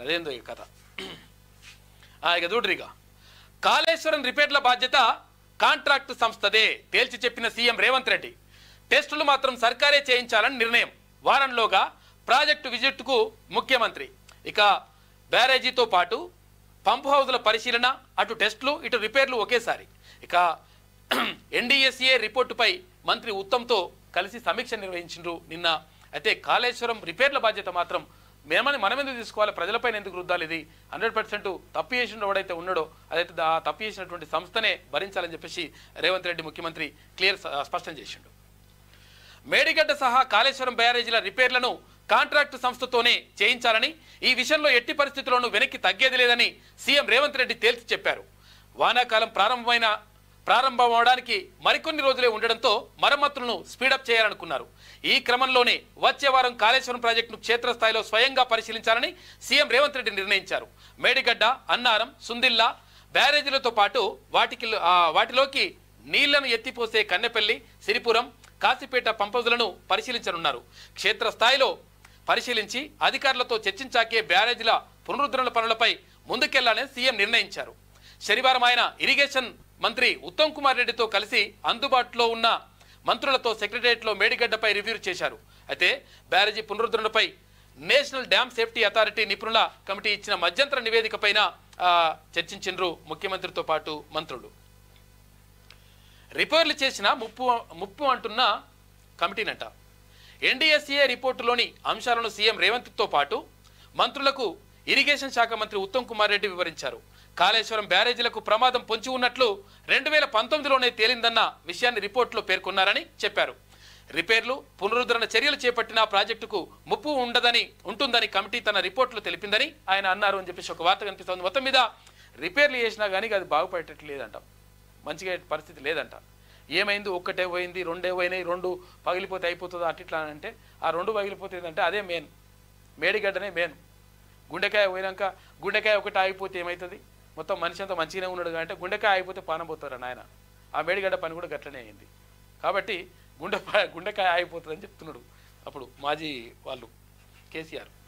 అదేందో ఈ కథ. ఇక చూడ్రిగా కాళేశ్వరం రిపేర్ల బాధ్యత కాంట్రాక్టు సంస్థదే తేల్చి చెప్పిన సీఎం రేవంత్ రెడ్డి. టెస్టులు మాత్రం సర్కారే చేయించాలని నిర్ణయం. వారంలోగా ప్రాజెక్టు విజిట్కు ముఖ్యమంత్రి. ఇక బ్యారేజీతో పాటు పంప్ హౌజ్ల పరిశీలన, అటు టెస్టులు ఇటు రిపేర్లు ఒకేసారి. ఇక ఎన్డీఎస్ఏ రిపోర్టుపై మంత్రి ఉత్తమ్తో కలిసి సమీక్ష నిర్వహించారు నిన్న. అయితే కాళేశ్వరం రిపేర్ల బాధ్యత మాత్రం మనం ఎందుకు తీసుకోవాలి, ప్రజలపైన ఎందుకు రుద్దాలి, ఇది 100% తప్పు చేసిన ఎవడైతే ఉన్నాడో అదైతే తప్పు చేసినటువంటి సంస్థనే భరించాలని చెప్పేసి రేవంత్ రెడ్డి ముఖ్యమంత్రి స్పష్టం చేసిండు. మేడిగడ్డ సహా కాళేశ్వరం బ్యారేజీల రిపేర్లను కాంట్రాక్టు సంస్థతోనే చేయించాలని, ఈ విషయంలో ఎట్టి పరిస్థితుల్లోనూ వెనక్కి తగ్గేది లేదని సీఎం రేవంత్ రెడ్డి తేల్చి చెప్పారు. వానాకాలం ప్రారంభమవడానికి మరికొన్ని రోజులే ఉండడంతో మరమ్మతులను స్పీడప్ చేయాలనుకున్నారు. ఈ క్రమంలోనే వచ్చే వారం కాళేశ్వరం ప్రాజెక్టును క్షేత్రస్థాయిలో స్వయంగా పరిశీలించాలని సీఎం రేవంత్ రెడ్డి నిర్ణయించారు. మేడిగడ్డ, అన్నారం, సుందిల్లా బ్యారేజీలతో పాటు వాటిలోకి నీళ్లను ఎత్తిపోసే కన్నెపల్లి, సిరిపురం, కాశీపేట పంపౌజులను పరిశీలించనున్నారు. క్షేత్రస్థాయిలో పరిశీలించి అధికారులతో చర్చించాకే బ్యారేజీల పునరుద్ధరణ పనులపై ముందుకెళ్లాలని సీఎం నిర్ణయించారు. శనివారం ఆయన ఇరిగేషన్ మంత్రి ఉత్తమ్ కుమార్ రెడ్డితో కలిసి అందుబాటులో ఉన్న మంత్రులతో సెక్రటరియట్లో మేడిగడ్డపై రివ్యూ చేశారు. అయితే బ్యారేజీ పునరుద్ధరణపై నేషనల్ డ్యామ్ సేఫ్టీ అథారిటీ నిపుణుల కమిటీ ఇచ్చిన మధ్యంతర నివేదిక పైన చర్చించారు ముఖ్యమంత్రితో పాటు మంత్రులు. రిపేర్లు చేసిన ముప్పు అంటున్న కమిటీనంట. ఎన్డీఎస్ఏ రిపోర్టులోని అంశాలను సీఎం రేవంత్తో పాటు మంత్రులకు ఇరిగేషన్ శాఖ మంత్రి ఉత్తమ్ కుమార్ రెడ్డి వివరించారు. కాళేశ్వరం బ్యారేజీలకు ప్రమాదం పొంచి ఉన్నట్లు 2019లోనే తేలిందన్న విషయాన్ని రిపోర్టులో పేర్కొన్నారని చెప్పారు. రిపేర్లు, పునరుద్ధరణ చర్యలు చేపట్టిన ప్రాజెక్టుకు ముప్పు ఉంటుందని కమిటీ తన రిపోర్టులో తెలిపిందని ఆయన అన్నారు అని చెప్పేసి ఒక వార్త కనిపిస్తోంది. మొత్తం మీద రిపేర్లు చేసినా కానీ అది బాగుపడేటట్లు లేదంట, మంచిగా పరిస్థితి లేదంట. ఏమైంది, ఒక్కటే పోయింది, రెండే పోయినాయి, 2 పగిలిపోతే అయిపోతుందో అట్లా అంటే ఆ 2 పగిలిపోతుందంటే అదే మెయిన్, మేడిగడ్డనే మెయిన్. గుండెకాయ పోయినాక గుండెకాయ ఒకటి ఆగిపోతే ఏమవుతుంది, మొత్తం మనిషి అంతా మంచిగానే ఉన్నాడు అంటే గుండెకాయ ఆగిపోతే పానం పోతారు నాయన. ఆ మేడిగడ్డ పని కూడా గట్లనే అయింది. కాబట్టి గుండెకాయ ఆగిపోతుందని చెప్తున్నాడు అప్పుడు మాజీ వాళ్ళు కేసీఆర్.